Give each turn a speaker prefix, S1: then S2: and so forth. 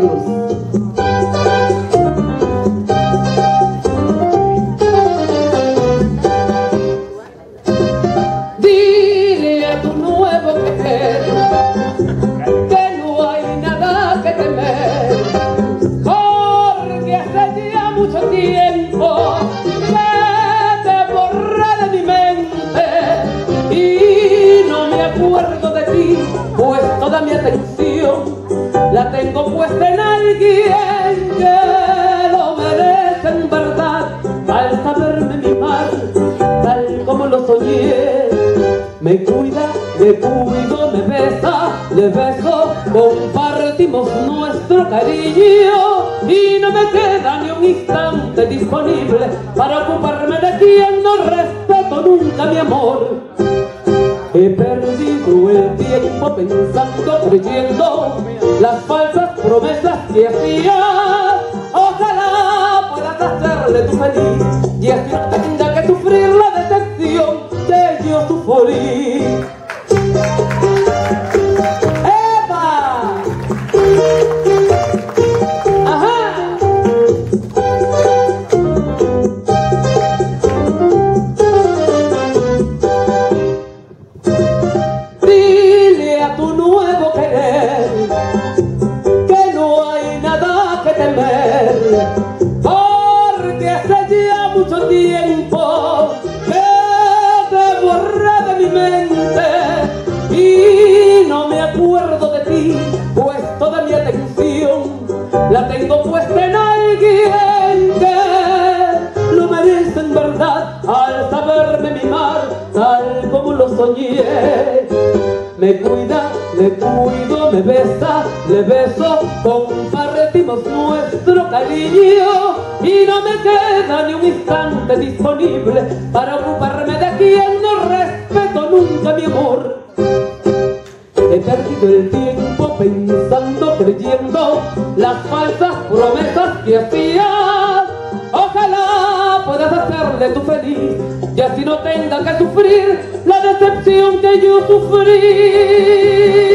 S1: Cruz. Dile a tu nuevo querer que no hay nada que temer, porque hace ya mucho tiempo que te borré de mi mente y no me acuerdo de ti, pues toda mi atención la tengo puesta en alguien que lo merece en verdad. Al saberme mimar tal como lo soñé, me cuida, me cuido, me besa, le beso, compartimos nuestro cariño y no me queda ni un instante disponible para ocuparme de quien no respeto nunca mi amor. He perdido el tiempo pensando, creyendo las falsas promesas que hacías. Ojalá puedas hacerle tu feliz y así no tenga que sufrir la decepción que yo sufrí. ¡Epa! ¡Ajá! Dile a tu nuevo querer que no hay nada que temer, porque hace ya mucho tiempo que te borré de mi mente y no me acuerdo de ti, pues toda mi atención la tengo puesta en alguien que lo merece en verdad. Al saberme mimar tal como lo soñé, me cuida, le cuido, me besa, le beso, compartimos nuestro cariño y no me queda ni un instante disponible para ocuparme de quien no respeto nunca mi amor. He perdido el tiempo pensando, creyendo las falsas promesas que hacías. Ojalá puedas hacerle tu feliz y así no tenga que sufrir la decepción que yo sufrí.